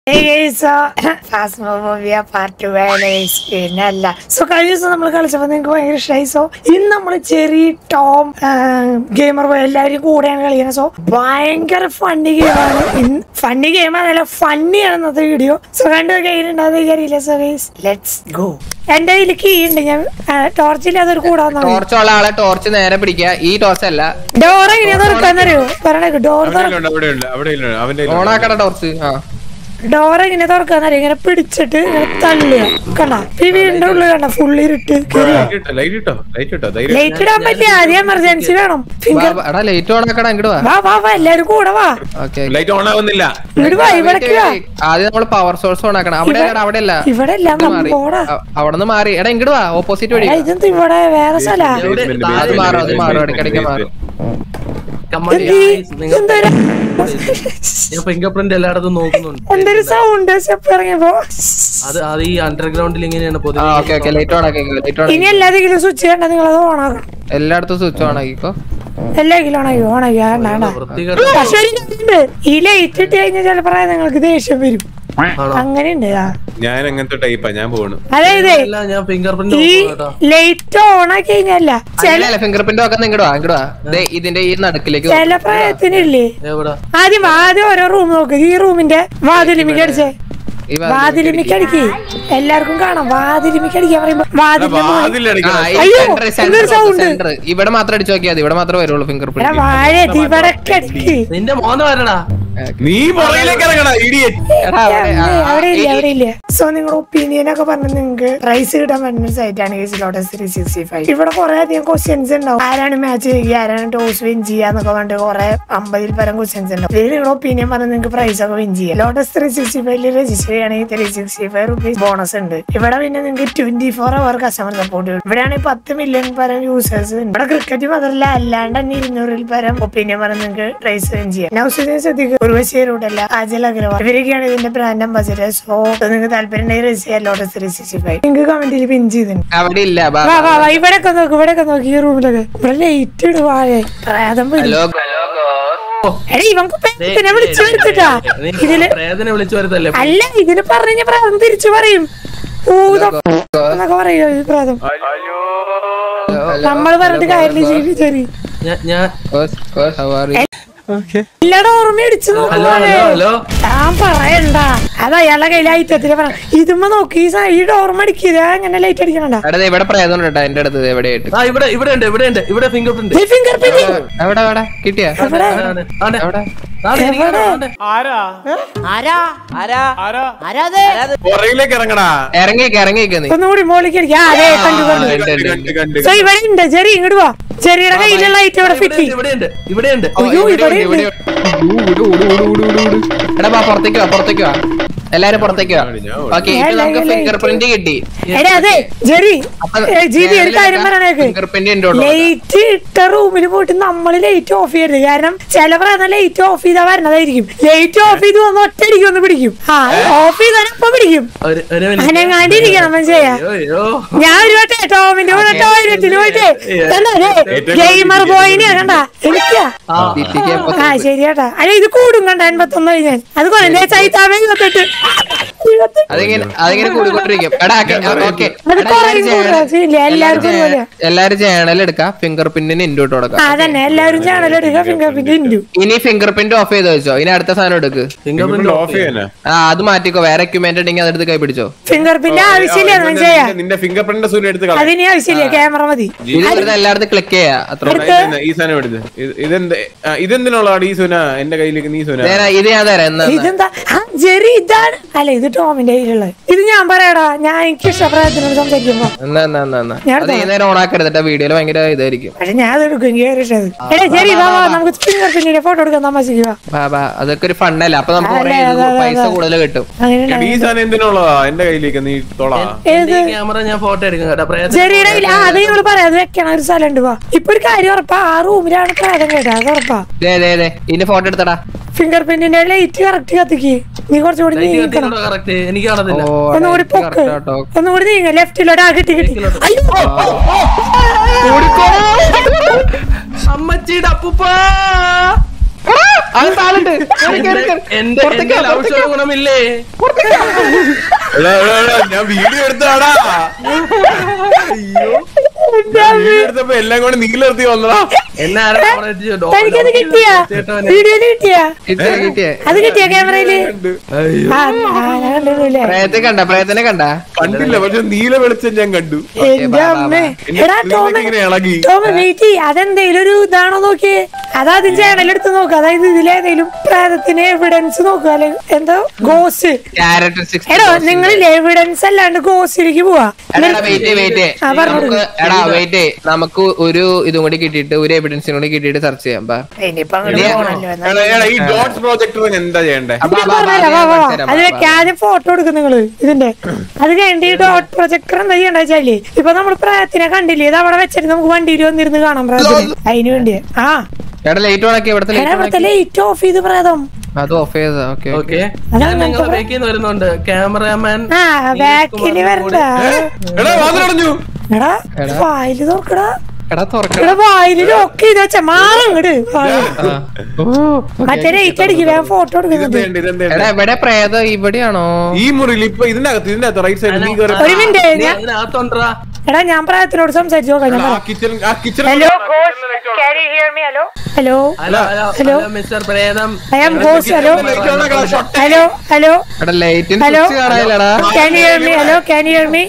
Hey guys, Phasmophobia part 2 പിന്നല്ല so കഴിഞ്ഞ ദിവസം നമ്മൾ കളിച്ചപ്പോൾ നിങ്ങൾക്ക് ഭയങ്കര ഇഷ്ടമായി. സോ ഇന്ന് നമ്മൾ ചെറി ടോം ഗെയിമർ എല്ലാവരും കൂടെയാണ് കളിക്കുന്നത്. സോ ഭയങ്കര ഫണ്ണി ഗെയിമാണ്. ഫണ്ണി ഗെയിമാണല്ല, ഫണ്ണിയാണ് ഇന്നത്തെ വീഡിയോ. സോ കണ്ടു കയ്യിലുണ്ടാകുന്ന വിചാരിയില്ല. So guys let's go. എന്റെ കയ്യിൽ കീ ഉണ്ട്. ഞാൻ ടോർച്ചിൽ അതൊരു കൂടാന്ന് ടോർച്ച് നേരെ പിടിക്കുക. ഈ ടോർച്ച് അല്ല, ഡോർ എങ്ങനെയാ തുറക്കാന്നറിയോ? പറയണ ഡോർ ഓണാക്കട ടോർച്ച്. ഡോർ എങ്ങനെ തുറക്കാന്നറിയോ? ഇങ്ങനെ പിടിച്ചിട്ട് ഇങ്ങനെ തള്ളുക. കണ്ട ഈ വീടിന്റെ ഉള്ളിൽ കണ്ട ഫുള്ള് ഇരുട്ട്. ലൈറ്റ് ഇടാൻ പറ്റിയ ആദ്യം എമർജൻസി വേണം. വാ വാ വാ എല്ലാരും കൂടെ വാ. ഇങ്ങോട്ട് വാ, ഇവിടേക്ക് വാ. ആദ്യം നമ്മള് പവർ സോഴ്സ് ഓണാക്കണം. ഇവിടെ എല്ലാം അവിടെ നിന്ന് മാറി. എടാ ഇങ്ങോട്ട് വാ, ഓപ്പോസിറ്റ് വഴി. ഇതെന്ത് ഇവിടെ വേറെ സ്ഥല? അത് മാറും ഇടയ്ക്കിടയ്ക്ക് മാറും. ഫിംഗർപ്രിന്റ് എല്ലായിടത്തും നോക്കുന്നുണ്ട്. എന്തൊരു സൗണ്ട് ഇറങ്ങിയപ്പോ. അത് ഈ അണ്ടർഗ്രൗണ്ടിൽ ഇങ്ങനെയാണ്. ഇനി എല്ലാതെങ്കിലും സ്വിച്ച് ചെയ്യണ്ട, നിങ്ങൾ അത് ഓണാക്കണം. എല്ലായിടത്തും സ്വിച്ച് ഓണാക്കിക്കോ. എല്ലാങ്കിലും ഓണാക്കി. പക്ഷെ ഈ ലൈറ്റ് ഇട്ട് കഴിഞ്ഞാൽ ചിലപ്പോ നിങ്ങൾക്ക് ദേഷ്യം വരും. അങ്ങനെയുണ്ട്. ഞാൻ അങ്ങനത്തെ ടൈപ്പാ. ഞാൻ പോണു. അതായത് ഈ ലൈറ്റ് ഓണാക്കി കഴിഞ്ഞല്ല ഇതിന്റെ ഈ നടുക്കിലേക്ക് ചില പ്രായത്തിനില്ലേ. ആദ്യം ഓരോ റൂം നോക്ക്. ഈ റൂമിന്റെ വാതിലിമിക്ക് അടിച്ചേ. വാതിലിമിക്ക് അടിക്ക്. എല്ലാവർക്കും കാണാം. വാതിലിമിക്ക് അടിക്കാൻ പറയുമ്പോ ഇവിടെ മാത്രം അടിച്ചു നോക്കിയാൽ ഇവിടെ മാത്രമേ വരുള്ളൂ ഫിംഗർ പ്രിന്റ്. വാഴ ഇവിടെ അടിക്ക്. നിന്റെ മോനെ വരണടാ. നീ അവിടെ ഇല്ല. സോ നിങ്ങളുടെ ഒപ്പീനിയൻ ഒക്കെ പറഞ്ഞ നിങ്ങൾക്ക് പ്രൈസ് കിട്ടാൻ പറ്റുന്ന സൈറ്റ് ആണ് ലോട്ടസ് 365. ഇവിടെ കുറെ അധികം ക്വസ്റ്റ്യൻസ് ഉണ്ടാവും. ആരാണ് മാച്ച് ചെയ്യുക, ആരാണ് ടോസ് വിൻ ചെയ്യാന്നൊക്കെ പറഞ്ഞിട്ട് കുറെ 50-ൽ പരം ക്വസ്റ്റ്യൻസ് ഉണ്ടാവും. ഇതിൽ നിങ്ങളുടെ ഒപ്പീനിയൻ പറഞ്ഞ നിങ്ങൾക്ക് പ്രൈസ് ഒക്കെ വിൻ ചെയ്യാം. ലോട്ടസ് 365 രജിസ്റ്റർ ചെയ്യുകയാണെങ്കിൽ 365 റുപ്പീസ് ബോണസ് ഉണ്ട്. ഇവിടെ പിന്നെ നിങ്ങൾക്ക് 24 അവർ കസ്റ്റമർ സപ്പോർട്ട് ഉണ്ട്. ഇവിടെയാണെങ്കിൽ 10 മില്യൺ പരം യൂസേഴ്സ് ഉണ്ട്. ഇവിടെ ക്രിക്കറ്റ് മാത്രമല്ല, അല്ലാണ്ട് തന്നെ 200-ൽ പരം ഒപ്പീനിയൻ പറഞ്ഞ നിങ്ങൾക്ക് പ്രൈസ് വിൻ ചെയ്യാം. നൗസിനെ ശ്രദ്ധിക്കുക, ഉർവശിയരൂടല്ല, ആജൽ അഗ്രവാൾ ഇവരൊക്കെയാണ് ഇതിന്റെ ബ്രാൻഡ് അംബാസിഡർ. സോ നിങ്ങൾക്ക് താല്പര്യം ഉണ്ടെങ്കിൽ രജിസ്റ്റർ ചെയ്യാം. ലോട്ടസ് 365 നിങ്ങൾക്ക് കമന്റിൽ പിൻ ചെയ്തിട്ടുണ്ട്. ഇവിടെയൊക്കെ നോക്ക്, ഇവിടെയൊക്കെ നോക്കി. ഈ റൂമിലൊക്കെ ഇവിടെ ലൈറ്റ് ഇടുവാഴെ പ്രേതം വിളിച്ചു വരുത്തിട്ടാ. അല്ല, ഇതിന് പറഞ്ഞ പ്രേതം തിരിച്ചു പറയും. എന്നൊക്കെ പറയോ ഈ പ്രേതം. നമ്മൾ പറഞ്ഞിട്ട് കാര്യമില്ല. ജീവിച്ചേരി എല്ലാടും ഓർമ്മ അടിച്ചു നോക്കുവാണ്. ഞാൻ പറയണ്ട, അത് അയാളുടെ കയ്യിൽ ഐറ്റത്തില് പറ. ഇതുമ്മ നോക്കി ഈ ഡോർമ അടിക്കുക. അങ്ങനെ ലൈറ്റ് അടിക്കണ ഇവിടെ പ്രേതം എന്റെ അടുത്ത് എവിടെയായിട്ട് ഫിംഗർ പ്രിന്റ് കിട്ടിയ ഇറങ്ങിക്ക് ഒന്നുകൂടി മോളിക്ക് അടിക്കാം. അതെ കണ്ടു. ഇവിടെ ഉണ്ട് ചെറിയ. ഇങ്ങോട്ട് വാ. ചെറിയുടെ കയ്യിലുള്ള ലൈറ്റ് ഇവിടെ ഫിറ്റ്. പുറത്തേക്ക് വാ. എല്ലാരും പുറത്തേക്ക് വാ. ഓക്കെ, നമുക്ക് ഫിംഗർ പ്രിന്റ് കിട്ടി. അതെ ജെറി, ജീവി ഒരു കാര്യം പറയണേക്ക്. ലൈറ്റ് ഇട്ട റൂമിൽ പോയിട്ട് നമ്മള് ലൈറ്റ് ഓഫ് ചെയ്യരുത്. കാരണം ചില പറയുന്ന ലൈറ്റ് ഓഫ് ചെയ്താ വരണതായിരിക്കും. ലൈറ്റ് ഓഫ് ചെയ്ത് വന്ന് ഒറ്റയടിക്ക് ഒന്ന് പിടിക്കും. ഓഫ് ചെയ്താൽ ഇപ്പൊ പിടിക്കും. അനങ്ങാണ്ടിരിക്കണം മനസ്സിലാ. ഞാൻ ഒരു വട്ടെ ടോമിന്റെ കൂടെ ടോയ്ലറ്റിന് പോയിട്ട് ഗെയിമർ ബോയിനെയാ കണ്ട എനിക്കാ. ശരിയാട്ടാ. അല്ല ഇത് കൂടും കണ്ട 81 കഴിഞ്ഞാൽ. അത് കൊണ്ടേ ചൈത്താമേ 28. അതിങ്ങനെ കൂടിക്കൊണ്ടിരിക്കും. എല്ലാരും ചാനൽ എടുക്കാം. ഫിംഗർ പ്രിന്റിന് ഇൻഡോട്ട് കൊടുക്കാം. അതന്നെ എല്ലാവരും ചാനൽ എടുക്കുക. ഫിംഗർ പ്രിന്റ് ഇൻഡു. ഇനി ഫിംഗർ പ്രിന്റ് ഓഫ് ചെയ്ത് വെച്ചോ. ഇനി അടുത്ത സാധനം എടുക്ക്. അത് മാറ്റിക്കോ. വേറെ എക്യുപ്മെന്റ് ഉണ്ടെങ്കിൽ അതെടുത്ത് കൈ പിടിച്ചോ. ഫിംഗർ പ്രിന്റ് ആവശ്യമില്ല. നിന്റെ ഫിംഗർ പ്രിന്റ് അതിന് ആവശ്യമില്ല. ക്യാമറ മതി. എല്ലായിടത്തും ക്ലിക്ക് ചെയ്യാ. ഈ സാധനം എടുത്ത് ഇതെന്തിനുള്ള ഈ സുന എന്റെ കയ്യിലേക്ക്. നീ സുന ഇത് ഞാൻ തരാം. ഇതെന്താ ജെറി? ഇതാണ് അല്ല, ഇത് ടോമിന്റെ കയ്യിലുള്ളത്. ഇത് ഞാൻ പറയാടാ. ഞാൻ എനിക്ക് ഇഷ്ടപ്രായത്തിനോട് സംസാരിക്കുമ്പോ ഓണാക്കരുത്. വീഡിയോയിൽ ഭയങ്കര ഇതായിരിക്കും. പക്ഷെ ഞാൻ അത് എടുക്കും. ജെറി വാ, നമുക്ക് ഫിംഗർ പ്രിന്റിന്റെ ഫോട്ടോ എടുക്കാൻ താമസിക്കുക. അതൊക്കെ ഒരു ഫണ്ണല്ല. അപ്പൊ നമുക്ക് പൈസ കൂടുതൽ കിട്ടും. ഈ സാധനം എന്തിനുള്ളതാ എന്റെ കയ്യിലേക്ക്? നീ ക്യാമറ ഞാൻ ഫോട്ടോ എടുക്കാം. ജെറിയുടെ അത് നിങ്ങൾ പറയാം. അത് വെക്കണ ഒരു സ്ഥലം ഉണ്ട്. വാ, ഇപ്പൊ ഒരു കാര്യം ഉറപ്പാ. ആ റൂമിലാണ് പ്രേതം കേട്ടാ. അത് ഉറപ്പാ. ഇനി ഫോട്ടോ എടുത്തടാ. ഫിംഗർ പ്രിന്റിന്റെ ലൈറ്റ് കറക്റ്റ് കത്തിക്ക്. നീ കുറച്ചുകൂടി നീക്കണം. ഒന്നുകൂടി പൊക്ക്. ഒന്നുകൂടി നീങ്ങ. ലെഫ്റ്റിലോട്ട്. കിട്ടി. അമ്മച്ചിയുടെ അപ്പൂപ്പ എന്റെ ഗുണമില്ലേ ഞാൻ വീഡിയോ എടുത്താടാ എടുത്തപ്പോ എല്ലാം കൂടെ നീലർത്തി വന്നടാ. കണ്ടില്ല, പക്ഷെ നീല വെളിച്ചം ഞാൻ കണ്ടു. അതെന്തേലും ഒരു ഇതാണോ നോക്കിയേ, അതാദ്യം ചാനലെടുത്ത് നോക്കുക. അതായത് ഇതിലേതെങ്കിലും പ്രേതത്തിന് എവിഡൻസ് നോക്കുക, അല്ലെങ്കിൽ എന്തോ ഗോസ്റ്റ്. എടോ നിങ്ങളില്ലേ എവിഡൻസ് അല്ലാണ്ട് ഗോസ്റ്റിലേക്ക് പോവാ. നമുക്ക് ഒരു ഇതും കൂടി കിട്ടിയിട്ട് ഒരു എവിഡൻസിനും കൂടി കിട്ടിയിട്ട് സെർച്ച് ചെയ്യാം. അത് വെക്കാതെ ഫോട്ടോ എടുക്കും നിങ്ങള് ഇതിന്റെ. അത് കഴിഞ്ഞിട്ട് ഈ ഡോട്ട് പ്രൊജക്ടർ എന്താ ചെയ്യണ്ട വെച്ചാല്, ഇപ്പൊ നമ്മള് പ്രേതത്തിനെ കണ്ടില്ലേ, ഇത് അവിടെ വെച്ചിട്ട് നമുക്ക് വണ്ടിയിൽ വന്നിരുന്ന് കാണാം പ്രേതത്തിന്. അതിന് വേണ്ടിയാ ലൈറ്റ് ഓഫ് ചെയ്ത് പ്രേതം അത് ഓഫ് ചെയ്താ. വരുന്നുണ്ട് ക്യാമറാമാൻ. ബാക്കില് വരണ്ട. എടാ വായില് നോക്കടാ, വായില് ലോക്ക് ചെയ്ത് വെച്ചാ മാറങ്ങട്. മറ്റേ ലൈറ്റ് അടിക്കും, വേഗം ഫോട്ടോ എടുക്കുന്നുണ്ട്. എവിടെ പ്രേതം ഇവിടെയാണോ? ഈ മുറിയിൽ ഇപ്പൊ ഇതിനകത്ത് റൈറ്റ് സൈഡ്. ഒരു മിനിറ്റ്, എടാ ഞാൻ പ്രേതത്തിനോട് സംസാരിച്ചു നോക്കാം. ഹലോ ഹലോ ഹലോ മിസ്റ്റർ പ്രേതം, I am ghost. Hello hello hello hello, can you hear me? Hello can you hear me?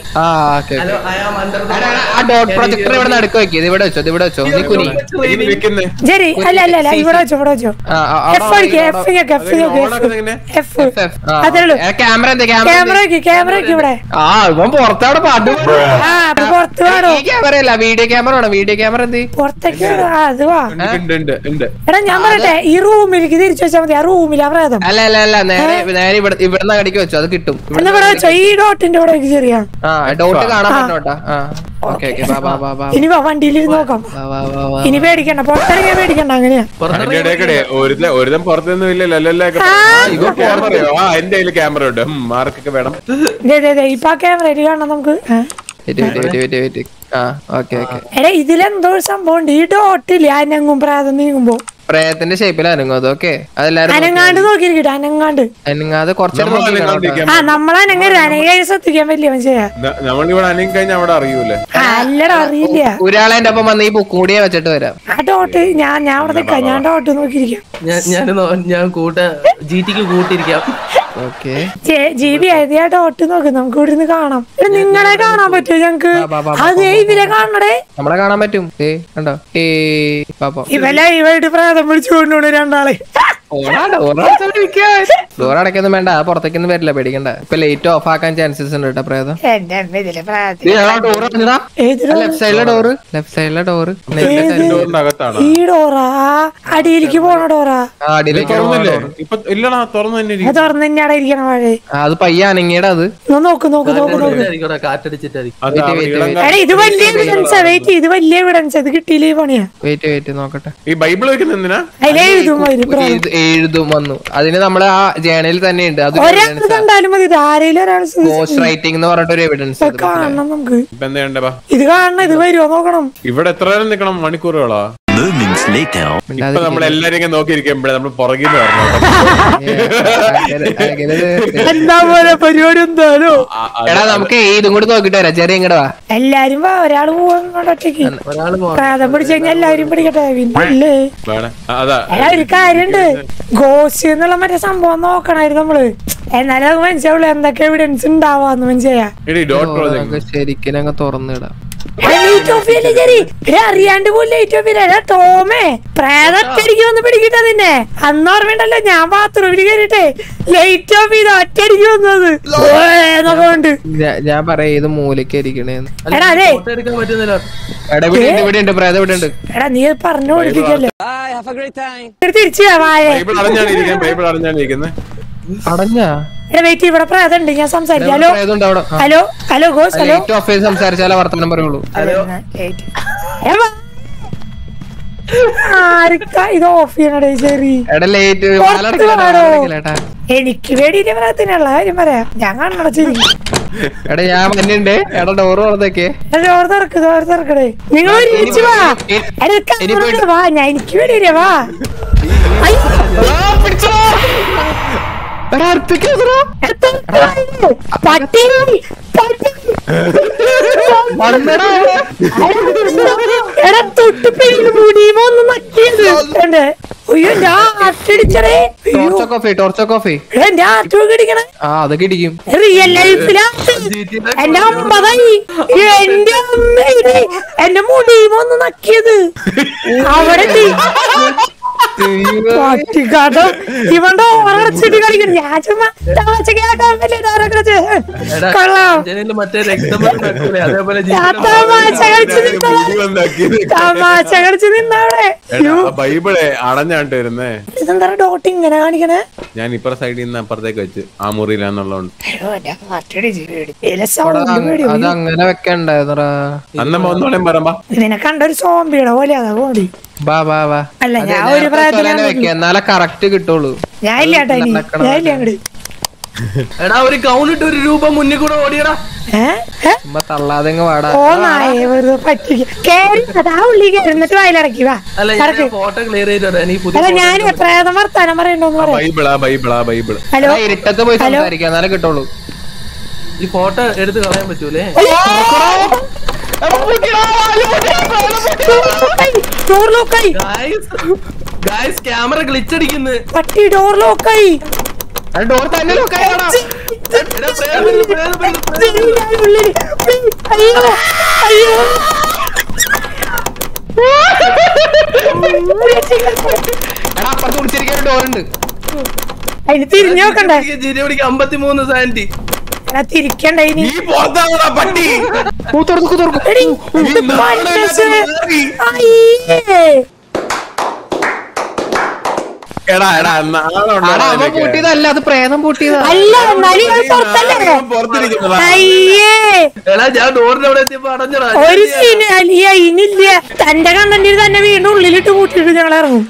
Dot projector ഇവിടെ നടുക്ക് വെക്കിയത്. ഇവിടെ വെച്ചോ, ഇവിടെ വെച്ചോ. നീ കുനി ശരി. അല്ല അല്ല അല്ല, ഇവിടെ വെച്ചോ, ഇവിടെ വെച്ചോ. എഫ് അടിക്കുക, എഫ്. അതേയുള്ളൂ. ക്യാമറ ക്യാമറ ഇവിടെ. ഇവൻ പുറത്തവിടെ പാട്ട്. പുറത്ത് വേണോ? ക്യാമറ അല്ല, വീഡിയോ ക്യാമറ വേണം. വീഡിയോ ക്യാമറ എന്ത് പുറത്തേക്ക് അത് വാ. എടാ ഞാൻ പറയട്ടെ, ഈ റൂമിലേക്ക് തിരിച്ചു വെച്ചാൽ മതി. ആ റൂമിലാ പ്രേതം. അല്ല അല്ല അല്ല, നേരെ ഇവിടുന്ന് കടിക്ക് വെച്ചോ, അത് കിട്ടും. ഇവിടെ വെച്ചോ, ഈ ഡോട്ടിന്റെ ഇവിടെ ചെറിയ ഡോട്ട് കാണാൻ പറ്റോട്ടാ. ഇനി വാ, വണ്ടിയിൽ നോക്കാം. ഇനി പേടിക്കണ്ട, പുറത്തിറങ്ങിയാ പേടിക്കണ്ട. അങ്ങനെയാ ഒരുതം പുറത്തൊന്നും ഇല്ലല്ലോ. എന്റെ കയ്യിൽ ക്യാമറ ഉണ്ട്, മാർക്കൊക്കെ വേണം. ഇപ്പൊ ആ ക്യാമറയിൽ കാണാം നമുക്ക്. എടാ ഇതിലെന്തോ ഒരു സംഭവം ഉണ്ട്. ഈ ഡോട്ടില് അനങ്ങും പ്രേതം നീങ്ങുമ്പോ. പ്രേതത്തിന്റെ ഷേപ്പിൽ അനങ്ങും. അതൊക്കെ അനങ്ങാണ്ട് നോക്കിയിരിക്കട്ടെ, അനങ്ങാണ്ട്. അനങ്ങാതെ കുറച്ച് നമ്മളനങ്ങ ശ്രദ്ധിക്കാൻ വലിയ മനസ്സിലാ. നമ്മളിവിടെ അനങ്ങി കഴിഞ്ഞാൽ അവിടെ അറിയൂലേ? അല്ലടാ അറിയില്ല. ഒരാളെ എന്റെ ഒപ്പം വന്ന് ഈ ബുക്ക് കൂടിയെ വെച്ചിട്ട് വരാം. ആ ഡോട്ട് ഞാൻ അവിടെ നിൽക്കാം. ഞാൻ ഡോട്ട് നോക്കിയിരിക്കാം. ഞാൻ ജിടിക്ക് കൂട്ടിരിക്കാം. ജീവി ആയത് ആ ഡോട്ട് നോക്ക്, നമുക്ക് ഇവിടെ നിന്ന് കാണാം. നിങ്ങളെ കാണാൻ പറ്റുമോ ഞങ്ങക്ക്? അതേ ഇവരെ കാണണേ, നമ്മളെ കാണാൻ പറ്റും. കണ്ടോ ഇവരുടെ പ്രാതം വിളിച്ചുകൊണ്ടു രണ്ടാളെ. ഡോർ അടയ്ക്കൊന്നും വേണ്ട, പുറത്തേക്കൊന്നും വരില്ല, പേടിക്കണ്ട. ഇപ്പൊ ലൈറ്റ് ഓഫ് ആക്കാൻ ചാൻസസ് ഉണ്ട് കേട്ടോ പ്രേതം. ഈ ഡോറാ അടിയിലേക്ക് പോണ ഡോറാ? തുറന്നു തന്നെയാണ് ഇരിക്കണ മഴ. അത് പയ്യ അനങ്ങിയുടെ അത് നോക്ക് നോക്ക് നോക്ക് നോക്ക്. ഇത് വലിയ എവിഡൻസ്. വെയിറ്റ്, ഇത് വലിയ എവിഡൻസ്. ഇത് കിട്ടിയില്ലേ പണിയാ. വെയിറ്റ് നോക്കട്ടെ. ഈ ബൈബിൾ വെക്കുന്നെന്തിനാ? എഴുതും വന്നു. അതിന് നമ്മള് ആ ജേണലിൽ തന്നെ ഉണ്ട്. കണ്ടാലും മതി, ആരെങ്കിലും ഒരാൾ ഗോസ്റ്റ് റൈറ്റിംഗ് എന്ന് പറഞ്ഞിട്ട് എവിഡൻസ് കാണണം നമുക്ക്. ഇത് കാണണം, ഇത് വരുമോ നോക്കണം. ഇവിടെ എത്ര നേരം നിക്കണം? മണിക്കൂറുകളോ? ഇപ്പൊ നമ്മളെല്ലാരും നോക്കിയിരിക്കുമ്പോഴേ നമ്മള് പുറകിൽ എന്താ പോലെ പരിപാടി എന്താണോ? എടാ നമുക്ക് ഇതും കൂടി നോക്കിട്ട് വരാം. ചെറിയ ഇങ്ങോട്ട് വാ. എല്ലാരും വാ, ഒരാള് പോവാങ്ങോട്ടേക്ക്. പ്രാതം പിടിച്ചു കഴിഞ്ഞാൽ എല്ലാരും പിടിക്കട്ടെ. പിന്നല്ലേ ഒരു കാര്യണ്ട്, ഗോസ്റ്റ് എന്നുള്ള മറ്റേ സംഭവം നോക്കണായിരുന്നു നമ്മള്. എന്നാലും അത് മനസ്സിലാവുള്ളൂ എന്തൊക്കെ എവിഡൻസ് ഉണ്ടാവാന്ന് മനസ്സിലാ. ശരിക്കും അങ്ങ് തുറന്നിടാം. അറിയാണ്ട് പോലും ലൈറ്റ് ഓഫ് ചെയ്ത ടോമേ പ്രേതടിക്ക് വന്ന് പിടിക്കട്ടെ നിന്നെ. അന്ന് ഓർമ്മയുണ്ടല്ലോ, ഞാൻ ബാത്റൂമിൽ കയറിട്ടെ ലൈറ്റ് ഓഫ് ചെയ്ത് ഒറ്റടിക്ക് വന്നത് എന്നൊക്കെ ഉണ്ട്. ഞാൻ പറയാ ഇത് മൂലക്ക് ഇരിക്കണേന്ന്. എടാ അതെ, എടാ നീ പറഞ്ഞു കൊടുപ്പിക്കല്ലേ. തിരിച്ചു അടഞ്ഞാ വെയിറ്റ്, ഇവിടെ പ്രേതണ്ട്, ഞാൻ സംസാരിക്കാം. ഹലോ ഹലോ ഗോസ്. ഹലോ സംസാരിച്ചാലേ വർത്തമാനം പറയുള്ളൂ. ആർക്കാ ഇത് ഓഫ് ചെയ്യണേ? ശരി, എനിക്ക് പേടിയില്ല പ്രേതത്തിനുള്ള കാര്യം പറയാം. ഞാൻ കണ്ണടച്ചിരിക്കും. എടാ ഞാൻ മഞ്ഞുണ്ട്. എടാ ഡോറ് തുറന്നേക്കേ. ഡോർ തുറക്കണേ. നിങ്ങൾ ഒരുമിച്ച് വാ. വാ ഞാൻ എനിക്ക് വേണ്ടി വാ. പട്ടി എടാ തൊട്ട് പേര് മുടിയുമോ ഒന്ന് നക്കിയത്. അയ്യോ ഞാൻ ആർട്ടടിച്ചടേ. എന്റെ ആർട്ടൊക്കെ ഇടിക്കണേ. അതൊക്കെ ഇടിക്കും. റിയൽ ലൈഫിലാണ് എന്റെ 50 എന്റെ അമ്മ എന്റെ മുടിയുമോ ഒന്ന് നക്കിയത്. അവിടെ പട്ടിക്കാട്ടം ഇവന്റെ ഓറച്ചിട്ട് കളിക്കണം. ഞാൻ ചുമ്മാ തമാശ കേൾക്കാൻ കൊള്ളാം. തമാശ കളിച്ച് നിന്നവിടെ. ബൈബിളെ അടഞ്ഞാണ്ട് വരുന്നേ. ഇതെന്താ ഡോട്ട് ഇങ്ങനെ കാണിക്കണേ? ഞാൻ ഇപ്പുറ സൈഡിൽ നിന്ന് അപ്പുറത്തേക്ക് വെച്ച് ആ മുറിയിലാന്നുള്ളതുകൊണ്ട്. അതങ്ങനെ വെക്കണ്ടായിരുന്നടാ. ഇതിനെ കണ്ടൊരു സോംബിയുടെ പോലെ അതാ കോടി. അല്ല ഞാൻ ഒരു എന്നാലേ കറക്റ്റ് കിട്ടുള്ളൂ. ഞാൻ ഇല്ല അങ്ങോട്ട്. എടാ ഒരു കൗണ്ടിട്ട് ഒരു രൂപ മുന്നിൽ കൂടെ ഓടിയടാ. തള്ളാതെ വാടാ. ഓ നായേ വെറുതെ പറ്റിക്കാ ഉള്ളി കയറിന്നിട്ട് വയലിറക്കി വാ. ഫോട്ടോ ക്ലിയർ ചെയ്തോടാ. അല്ല ഞാൻ പ്രേതം വർത്താനം പറയണ്ടോന്ന് ബൈബിള്. ഹലോ ഇരുട്ടത്ത് പോയി സംസാരിക്കാം എന്നാലേ കിട്ടുള്ളൂ. ഈ ഫോട്ടോ എടുത്ത് കളയാൻ പറ്റൂലേ? ക്യാമറ ഗ്ലിച്ചടിക്കുന്നു. പട്ടി ഡോർ ലോക്കായി. ഡോർ തന്നെ ലോക്കായിടാ. അയ്യോ അപ്പുറത്ത് കുടിച്ചിരിക്കാൻ ഡോറുണ്ട്. അതിന് തിരിഞ്ഞു നോക്കണ്ടേ? 53 സാന്റി തിരിക്കണ്ടേ? പട്ടി പൂട്ടിയതല്ല, അത് പ്രേതം പൂട്ടിയതാ. അല്ല ഞാൻ ഡോറിന്റെ അവിടെ എത്തിയപ്പോ അടഞ്ഞടാ. ഒരു സീന് അലിയ ഇനില്ല. തന്റെ കണ്ടന്റ് തന്നെ വീണ്ടും ഉള്ളിലിട്ട് കൂട്ടിട്ട് ഞങ്ങൾ ഇറങ്ങും.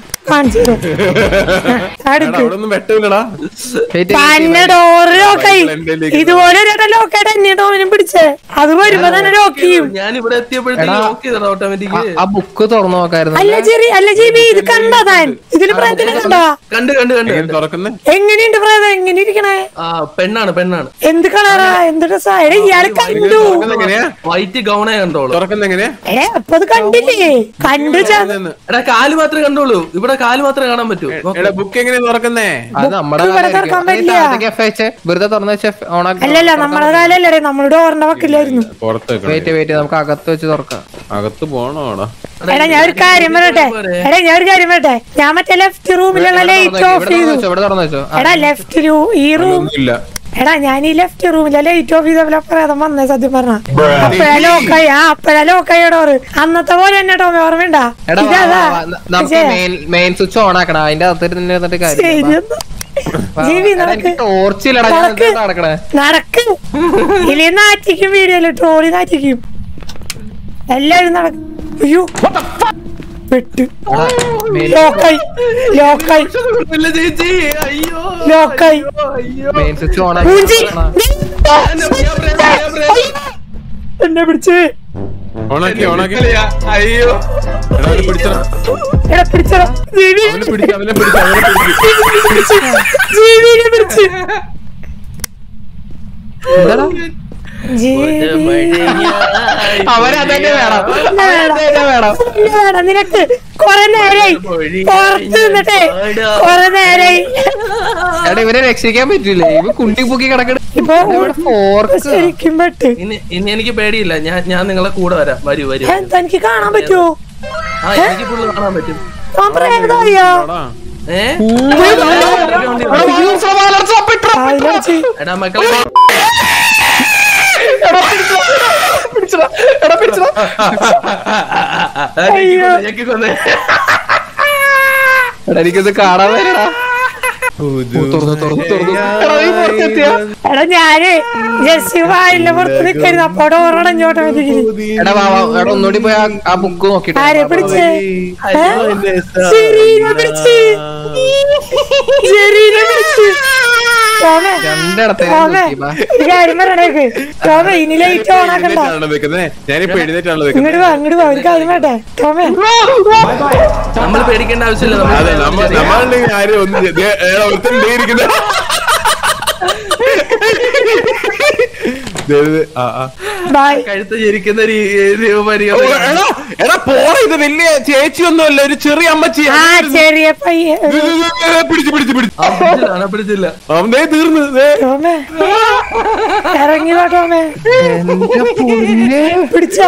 ഇതുപോലെ ലോക്കായിട്ട് പിടിച്ചേ. അത് വരുമ്പോ തന്നെ ലോക്ക് ചെയ്യും. ഞാനിവിടെ എത്തിയപ്പോഴത്തേക്ക് ഓട്ടോമാറ്റിക് ആ ബുക്ക് തുറന്നു നോക്കായിരുന്നു. അല്ല ജീബി ഇത് കണ്ടാ താൻ? ഇതില് പ്രേതത്തിനെ കണ്ടാ? കണ്ടു എങ്ങനെയുണ്ട് പ്രേതം? എങ്ങനെ ഇരിക്കണേ? പെണ്ണാണ്. എന്ത് കളറാ? എന്ത് ഡ്രസ്സാ? ഇയാള് കണ്ടു. വൈറ്റ് ഗൗണേ കണ്ടോളൂ. അപ്പൊ അത് കണ്ടില്ലേ? കണ്ടു. എടാ കാല് മാത്രമേ കണ്ടോളൂ. ഇവിടെ കാല് മാത്രമേ കാണാൻ പറ്റൂ. ബുക്ക് എങ്ങനെ തുറക്കുന്നേ? വെറുതെ തുറന്ന അല്ലല്ല നമ്മുടെ കാലല്ലേ, നമ്മുടെ ഡോറിന്റെ വക്കില്ലായിരുന്നു. നമുക്ക് അകത്ത് വെച്ച് തുറക്കാം. അകത്ത് പോണോടാ. എടാ ഞാൻ ഒരു കാര്യം പറയട്ടെ. ഞാൻ മറ്റേ ലെഫ്റ്റ് റൂമിലുള്ള ലൈറ്റ് ഓഫ് ചെയ്തു. എടാ ലെഫ്റ്റ് ഈ റൂം എടാ ഞാൻ ഈ ലെഫ്റ്റ് റൂമിലെ ലൈറ്റ് ഓഫ് ചെയ്തപ്പോൾ പ്രേതം വന്നേ. സത്യം പറഞ്ഞ അപ്പഴാ ലോക്കായി ഡോറ്. അന്നത്തെ പോലെ തന്നെ ടോമി ഓർമ്മയുണ്ടാ? മെയിൻ സ്വിച്ച് ഓൺ ആക്കണം. അതിന്റെ നടക്ക്. ഇല്ലേ നാറ്റിക്കും വീഡിയോയില് ട്രോളി നാറ്റിക്കും. എല്ലാരും നടക്കും. അയ്യോ പെട്ട് ലോക്കായി. എന്നെ പിടിച്ച് അയ്യോ പിടിച്ചോ. ജീവിനെ പിടിച്ച് അവരതന്നെ വേണം. നിനക്ക് കൊറേ നേരായി പുറത്ത് നിന്നിട്ടേ. കൊറേ നേരായി. എടാ ഇവരെ രക്ഷിക്കാൻ പറ്റൂലേ? ഇവ കുണ്ടി പൂക്കി കിടക്കണ. ഇപ്പൊ ശരിക്കും പെട്ട്. ഇനി എനിക്ക് പേടിയില്ല. ഞാൻ നിങ്ങളെ കൂടെ വരാം. വരൂ. തനിക്ക് കാണാൻ പറ്റുമോ? എനിക്ക് ഫുള്ള് കാണാൻ പറ്റും. എടാ മക്കളെ എനിക്കത് കാണാൻ വരടാ. എടാ ഞാന് ജസ്റ്റ് വായില്ല പുറത്ത് നിൽക്കരുത്. അപ്പോടെ ഓർമ്മടഞ്ഞോട്ടെ. ഒന്നുകൂടി പോയി ആ ബുക്ക് നോക്കിട്ട് ആരെ പിടിച്ചേ? ഒരു കാര്യം പറയണേക്ക് ടോമേ ഇനി ലൈറ്റ് ഓൺ ആക്കണ്ട. ഞാനിപ്പോ എഴുന്നേറ്റാണല്ലോ ഇങ്ങോട്ട് വാ ഒരു കാര്യം വേട്ടെ ടോമേ. നമ്മൾ പേടിക്കേണ്ട ആവശ്യമില്ല. ആരും ഒന്നും കഴുത്ത് ചിരിക്കുന്ന ഒരു എടാ പോറ ഇത് വലിയ ചേച്ചിയൊന്നുമല്ല, ഒരു ചെറിയ അമ്മച്ചി. ചെറിയ പയ്യ പിടിച്ചില്ല. തീർന്നു ഇറങ്ങി വാ ടോമേ. പിടിച്ചോ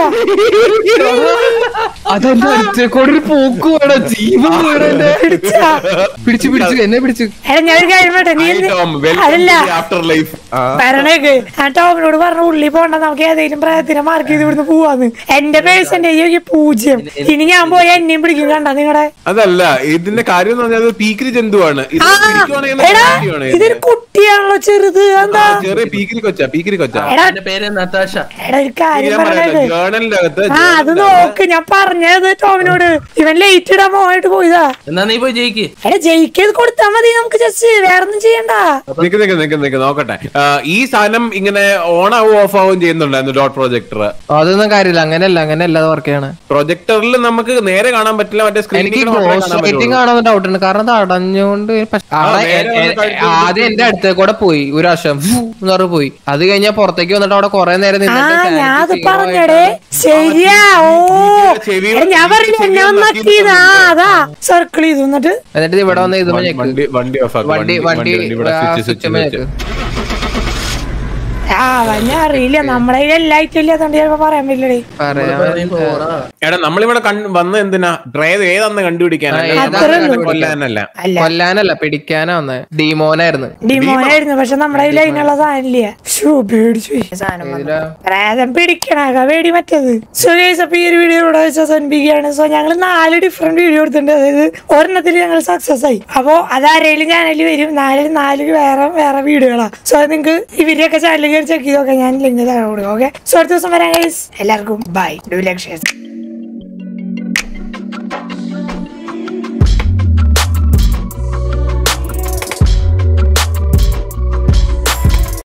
അതെന്റെ അടുത്തേക്കൂടെ പോക്ക് വേണം. ജീവൻ പിടിച്ചു എന്നെ പിടിച്ചു. ഞാനൊരു കാര്യം വേട്ടെ നീ അതല്ല പറഞ്ഞേക്ക്. ഞാൻ ടോമിനോട് പറഞ്ഞു ഉള്ളി പോണ്ട, നമുക്ക് ഏതെങ്കിലും പ്രായത്തിനെ മാർക്ക് ചെയ്ത് ഇവിടുന്ന് പോവാന്ന്. എന്റെ പേഴ്സന്റേജ് 0. ഇനി ഞാൻ പോയി എന്നെയും പിടിക്കും. കണ്ട നിങ്ങടെ അതല്ല ഇതിന്റെ കാര്യം പീക്കിരി ജന്തുവാണ്. ഇതൊരു കുട്ടിയാണല്ലോ ചെറുത്. എന്താ പീക്കിരി കൊച്ച. പേര് നതാഷ. എടാ ഒരു കാര്യം പറഞ്ഞേക്ക്. അത് നോക്ക് ഞാൻ പറഞ്ഞത് ടോമിനോട്. ഇവൻ ലേറ്റ് ഇടാൻ പോയിട്ട് പോയതാ. എന്നാ നീ പോയി ജയിക്ക്. എടാ ജയിക്കത് കൊടുത്താ മതി നമുക്ക്. ജസ്റ്റ് വേറൊന്നും ചെയ്യണ്ട. നോക്കട്ടെ ഈ സാധനം ഇങ്ങനെ ഓൺ ആവും ഓഫ് ആവും ചെയ്യുന്നുണ്ടായിരുന്നു ഡോട്ട് പ്രൊജക്ടർ. അതൊന്നും കാര്യമില്ല. അങ്ങനെയല്ല വർക്ക് ചെയ്യണം. പ്രൊജക്ടറിൽ നമുക്ക് നേരെ കാണാൻ പറ്റില്ല. മറ്റേ എനിക്ക് കാണാൻ ഡൗട്ട് ഉണ്ട്. കാരണം തടഞ്ഞുകൊണ്ട് ആദ്യം എന്റെ അടുത്തേക്ക് കൂടെ പോയി ഒരു പ്രാവശ്യം പോയി. അത് കഴിഞ്ഞാൽ പുറത്തേക്ക് വന്നിട്ട് അവിടെ കൊറേ നേരം ഞാൻ പറഞ്ഞടേ ശരിയാ. ഓ ഞാൻ പറഞ്ഞ അതാ സർക്കിൾ ചെയ്തു. എന്നിട്ട് ഇവിടെ വന്ന് ഇത് വണ്ടി അറിയില്ല. നമ്മളെ എല്ലായിട്ടും ഇല്ലാത്തോണ്ട് ചിലപ്പോ പറയാൻ പറ്റില്ലേ. എടാ നമ്മളിവിടെ വന്ന് എന്തിനാ ഡ്രൈവ് ഏതാന്ന് കൊല്ലാനല്ല പിടിക്കാനാ വന്നേ. ഡിമോനായിരുന്നു. പക്ഷെ നമ്മുടെ കയ്യിൽ അതിനുള്ള സാധനം ഇല്ല. പ്രേതം പിടിക്കണ പേടി മറ്റേത്. സോ ഗൈസ് അപ്പൊ ഈ ഒരു വീഡിയോ ഇവിടെ അവസാനിപ്പിക്കുകയാണ്. സോ ഞങ്ങൾ 4 ഡിഫറെന്റ് വീഡിയോ എടുത്തിട്ടുണ്ട്. അതായത് ഒരെണ്ണത്തിൽ ഞങ്ങൾ സക്സസ് ആയി. അപ്പൊ അതാരേലും ചാനലിൽ വരും. 4 വേറെ വീഡിയോകളാണ്. സോ നിങ്ങൾക്ക് ഇവരെയൊക്കെ ചാനലിൽ ചെക്ക് ചെയ്ത് നോക്കാം. ഞാൻ ലിങ്ക് താഴെ കൊടുക്കും. ഓക്കെ സോ അടുത്ത ദിവസം വരാം ഗൈസ്. എല്ലാവർക്കും ബൈ. Do like share.